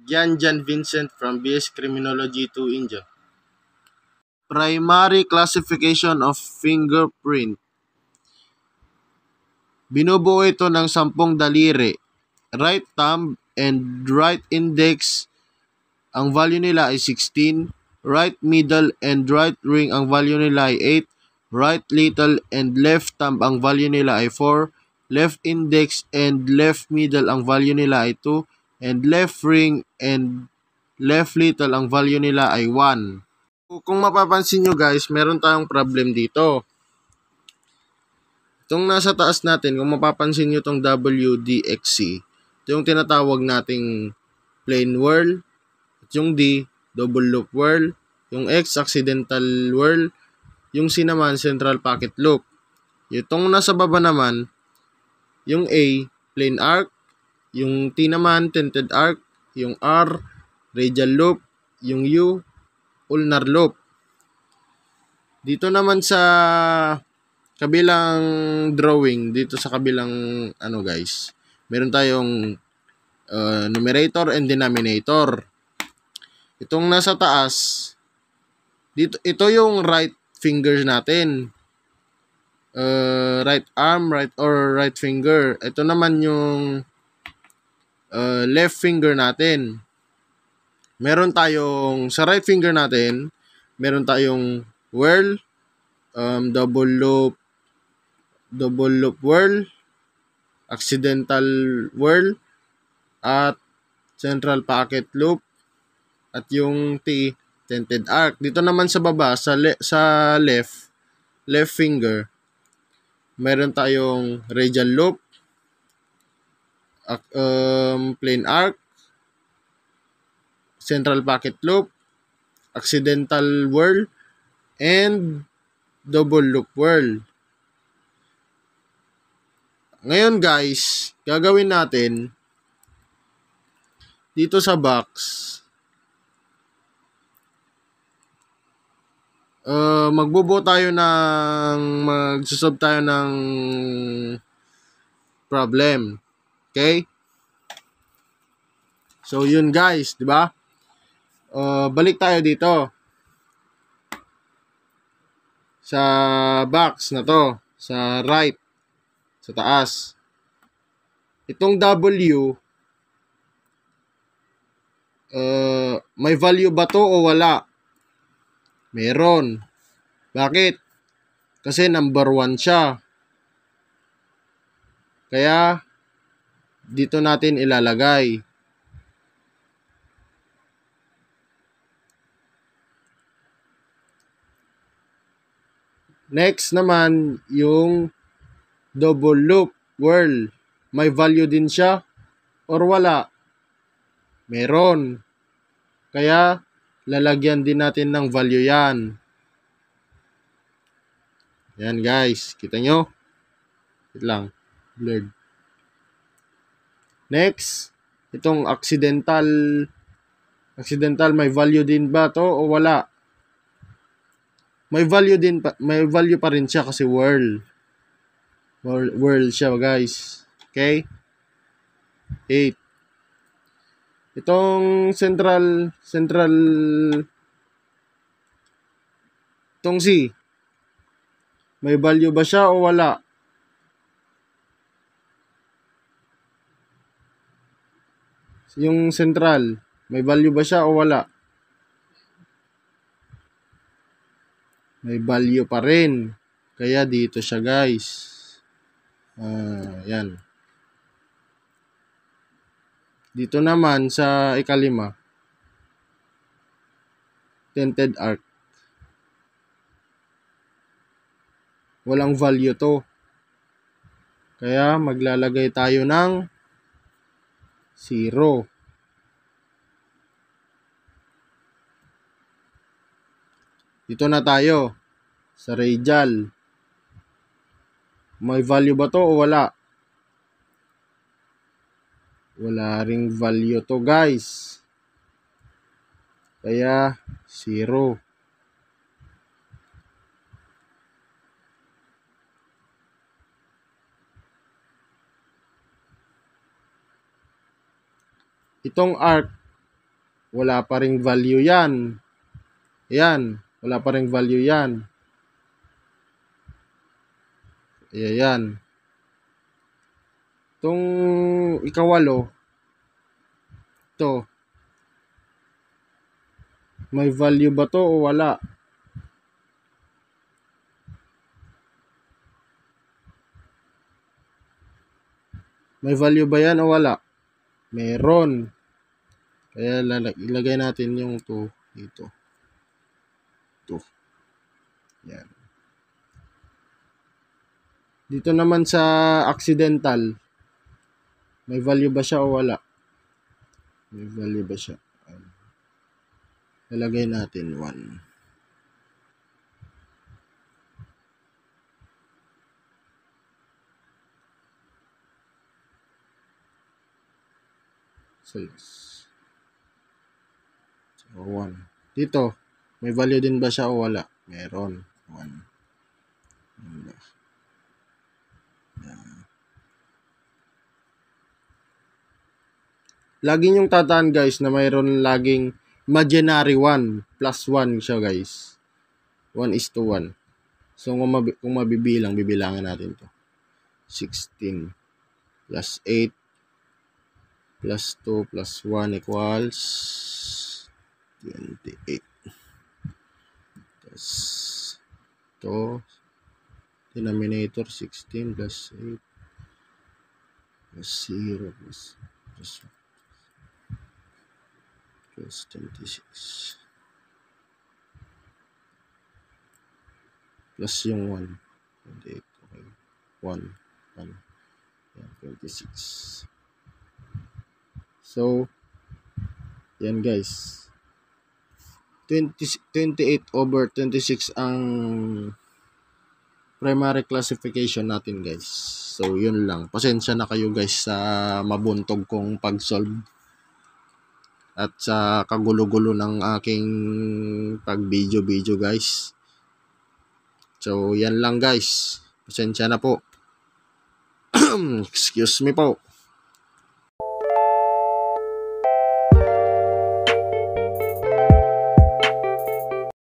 Jan Vincent from BS Criminology 2 India. Primary classification of fingerprint. Binubuo ito ng 10 daliri. Right thumb and right index, ang value nila ay 16. Right middle and right ring, ang value nila ay 8. Right little and left thumb, ang value nila ay 4. Left index and left middle, ang value nila ay 2. And left ring and left little, ang value nila ay 1. Kung mapapansin nyo guys, meron tayong problem dito. Itong nasa taas natin, kung mapapansin nyo itong WDXC, ito yung tinatawag nating plain whirl. At yung D, double loop whirl. Yung X, accidental whirl. Yung C naman, central pocket loop. Itong nasa baba naman, yung A, plain arc. Yung T naman, tinted arc. Yung R, radial loop. Yung U, ulnar loop. Dito naman sa kabilang drawing, dito sa kabilang guys, meron tayong numerator and denominator. Itong nasa taas, dito, ito yung right fingers natin. Right arm, right finger. Ito naman yung left finger natin. Meron tayong, sa right finger natin, meron tayong whirl, double loop whirl, accidental whirl, at central pocket loop, at yung T, tinted arc. Dito naman sa baba, sa left finger, meron tayong radial loop, plain arc, central pocket loop, accidental whirl, and double loop whirl. Ngayon guys, gagawin natin dito sa box, magsolve tayo ng problem. Okay? So yun guys, di ba? Balik tayo dito sa box na to, sa right, sa taas. Itong W, may value ba to o wala? Meron. Bakit? Kasi number 1 siya. Kaya dito natin ilalagay. Next naman, yung double loop whirl. May value din siya or wala? Meron. Kaya lalagyan din natin ng value yan. Yan guys, kita nyo? Wait lang, blurred. Next, itong accidental, may value din ba to o wala? May value pa rin siya kasi whirl siya guys. Okay? 8. Itong central itong C, may value ba siya o wala? Yung central, may value ba siya o wala? May value pa rin. Kaya dito siya guys. Yan. Dito naman sa ikalima, tinted arc. Walang value to. Kaya maglalagay tayo ng 0. Dito na tayo sa radial. May value ba to o wala? Wala ring value to guys. Kaya 0. Itong arc, wala pa ring value yan. Ayan, wala pa ring value yan. Ayan. Itong ikawalo, ito, may value ba to o wala? May value ba yan o wala? Meron. Kaya ilagay natin yung 2 dito. 2. Yan. Dito naman sa accidental, may value ba siya o wala? May value ba siya? Ilagay natin 1. So 1. Dito, may value din ba siya o wala? Meron. 1. Lagi yung tataan guys na mayroon laging imaginary 1 plus 1 siya guys. 1:1. So kung mabibilang, bibilangan natin to. 16 plus 8 plus 2 plus 1 equals 28. Tapos to denominator 16 plus 8 plus 0 plus 26 plus yung 1 28. Okay. 1 yan, 26. So yan guys, 28 over 26 ang primary classification natin guys. So yun lang, pasensya na kayo guys sa mabuntog kong pag-solve at sa kagulo-gulo ng aking pag-video guys. So yan lang guys, pasensya na po. Excuse me po.